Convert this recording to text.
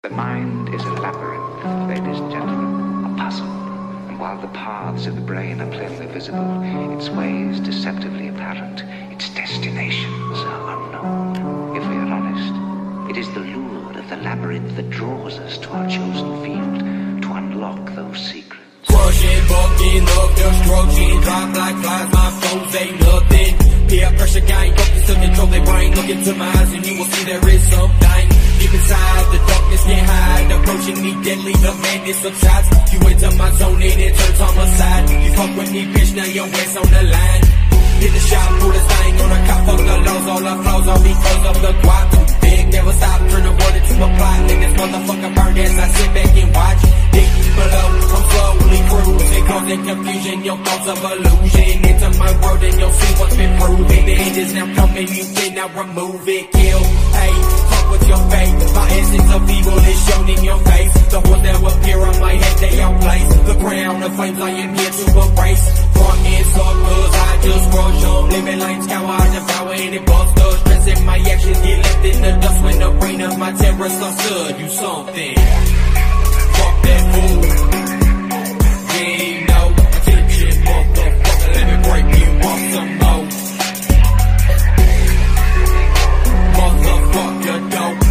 The mind is a labyrinth, ladies and gentlemen, a puzzle. And while the paths of the brain are plainly visible, its ways deceptively apparent, its destinations are unknown. If we are honest, it is the lure of the labyrinth that draws us to our chosen field to unlock those secrets. Crushing, bucking up, destruction, drop like flies, my foes ain't nothing. Peer pressure gang, focus to control their brain. Look into my eyes and you will see there is something deep inside. The darkness can't hide, approaching me deadly, the madness subsides. You enter my zone and it turns homicide. You fuck with me, bitch, now your ass on the line. Hit the shop, pull this thing on a cop, fuck the laws, all the flaws, all because of the guap. Too big, never stop, turn the water to a plot. Let this motherfucker burn as I sit back and watch. Deep below, I'm slowly cruising, causing confusion, your thoughts of illusion. Into my world and you'll see what's been proven. The end is now coming, you cannot remove it. Kill, hey, fuck with your fate. My essence of evil is shown in your face. The ones that will appear on my head, they outplace. The crown of flames I am here to embrace. Front and suckers, I just rush on. Living like scour, I devour any busters. Stressing my actions, get left in the dust when the brain of my terror starts to do something. Fuck that fool. You ain't no attention, motherfucker. Let me break you off some more. Motherfucker, don't